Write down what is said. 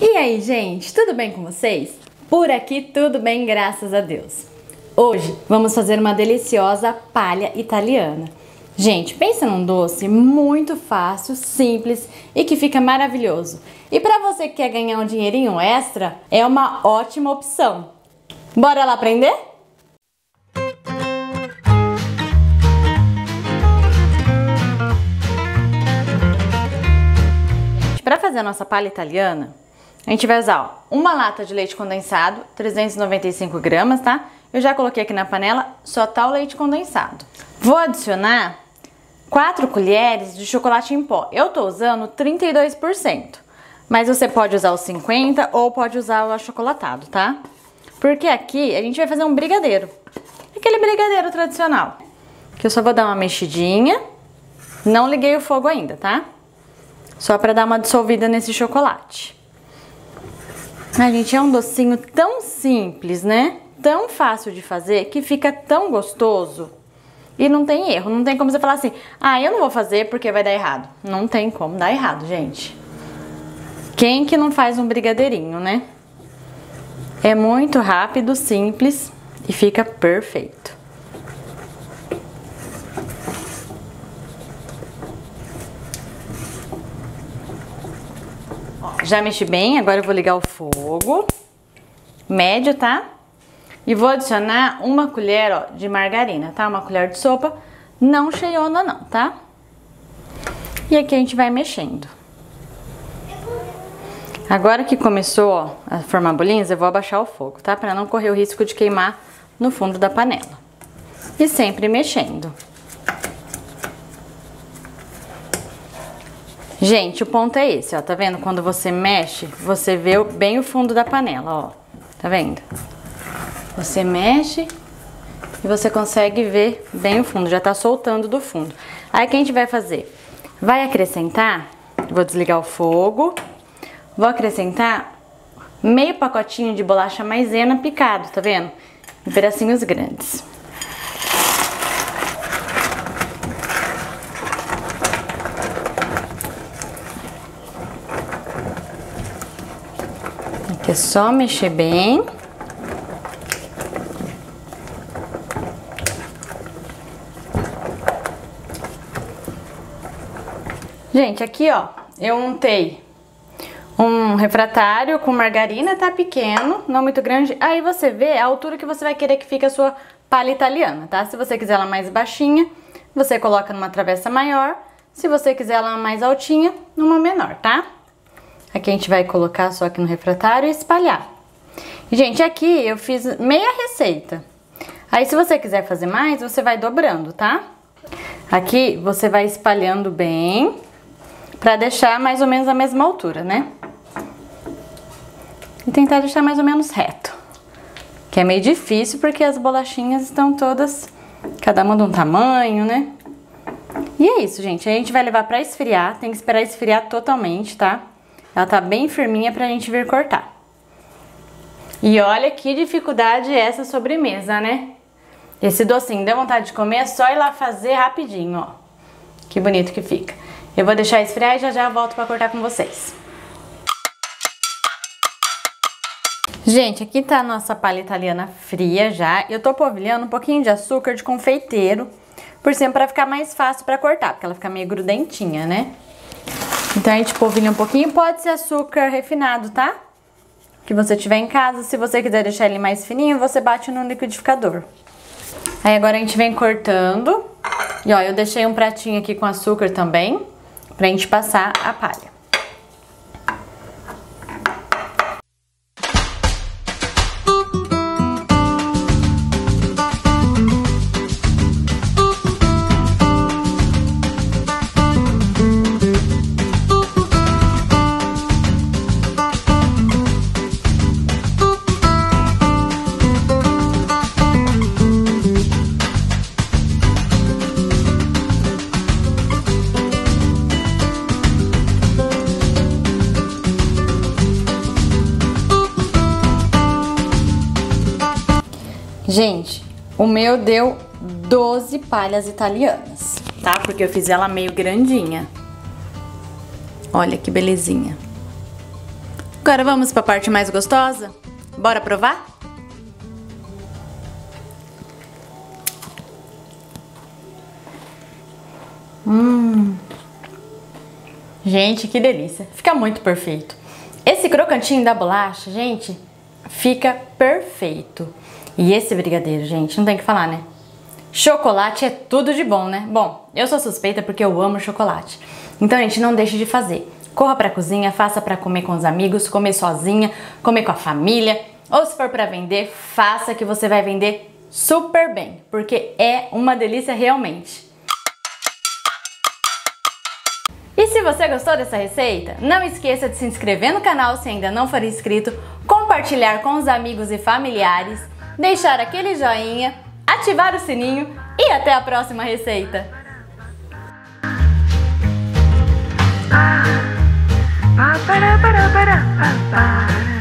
E aí, gente, tudo bem com vocês? Por aqui tudo bem, graças a Deus. Hoje vamos fazer uma deliciosa palha italiana. Gente, pensa num doce muito fácil, simples e que fica maravilhoso. E para você que quer ganhar um dinheirinho extra, é uma ótima opção. Bora lá aprender? Para fazer a nossa palha italiana, a gente vai usar uma lata de leite condensado, 395 gramas, tá? Eu já coloquei aqui na panela, só tá o leite condensado. Vou adicionar 4 colheres de chocolate em pó. Eu tô usando 32%, mas você pode usar o 50% ou pode usar o achocolatado, tá? Porque aqui a gente vai fazer um brigadeiro, aquele brigadeiro tradicional, que eu só vou dar uma mexidinha, não liguei o fogo ainda, tá? Só pra dar uma dissolvida nesse chocolate. A gente, é um docinho tão simples, né? Tão fácil de fazer, que fica tão gostoso. E não tem erro, não tem como você falar assim, ah, eu não vou fazer porque vai dar errado. Não tem como dar errado, gente. Quem que não faz um brigadeirinho, né? É muito rápido, simples e fica perfeito. Já mexi bem, agora eu vou ligar o fogo, médio, tá? E vou adicionar uma colher, ó, de margarina, tá? Uma colher de sopa, não cheiona não, tá? E aqui a gente vai mexendo. Agora que começou, ó, a formar bolinhas, eu vou abaixar o fogo, tá? Pra não correr o risco de queimar no fundo da panela. E sempre mexendo. Gente, o ponto é esse, ó, tá vendo? Quando você mexe, você vê bem o fundo da panela, ó, tá vendo? Você mexe e você consegue ver bem o fundo, já tá soltando do fundo. Aí o que a gente vai fazer? Vai acrescentar, vou desligar o fogo, vou acrescentar meio pacotinho de bolacha maisena picado, tá vendo? Em pedacinhos grandes. Aqui é só mexer bem. Gente, aqui ó, eu untei um refratário com margarina, tá pequeno, não muito grande. Aí você vê a altura que você vai querer que fique a sua palha italiana, tá? Se você quiser ela mais baixinha, você coloca numa travessa maior. Se você quiser ela mais altinha, numa menor, tá? Aqui a gente vai colocar só aqui no refratário e espalhar. E, gente, aqui eu fiz meia receita. Aí, se você quiser fazer mais, você vai dobrando, tá? Aqui você vai espalhando bem, pra deixar mais ou menos a mesma altura, né? E tentar deixar mais ou menos reto. Que é meio difícil porque as bolachinhas estão todas, cada uma de um tamanho, né? E é isso, gente. A gente vai levar pra esfriar, tem que esperar esfriar totalmente, tá? Ela tá bem firminha pra gente vir cortar. E olha que dificuldade é essa sobremesa, né? Esse docinho, deu vontade de comer, é só ir lá fazer rapidinho, ó. Que bonito que fica. Eu vou deixar esfriar e já já volto pra cortar com vocês. Gente, aqui tá a nossa palha italiana fria já. Eu tô polvilhando um pouquinho de açúcar de confeiteiro por cima pra ficar mais fácil pra cortar, porque ela fica meio grudentinha, né? Então a gente polvilha um pouquinho, pode ser açúcar refinado, tá? Que você tiver em casa, se você quiser deixar ele mais fininho, você bate no liquidificador. Aí agora a gente vem cortando. E ó, eu deixei um pratinho aqui com açúcar também, pra gente passar a palha. Gente, o meu deu 12 palhas italianas, tá? Porque eu fiz ela meio grandinha. Olha que belezinha. Agora vamos para a parte mais gostosa? Bora provar? Gente, que delícia. Fica muito perfeito. Esse crocantinho da bolacha, gente, fica perfeito. E esse brigadeiro, gente, não tem o que falar, né? Chocolate é tudo de bom, né? Bom, eu sou suspeita porque eu amo chocolate. Então, gente, não deixe de fazer. Corra pra cozinha, faça pra comer com os amigos, comer sozinha, comer com a família. Ou se for pra vender, faça que você vai vender super bem. Porque é uma delícia realmente. E se você gostou dessa receita, não esqueça de se inscrever no canal se ainda não for inscrito, compartilhar com os amigos e familiares, deixar aquele joinha, ativar o sininho e até a próxima receita! Ba ba ba ba ba ba ba ba.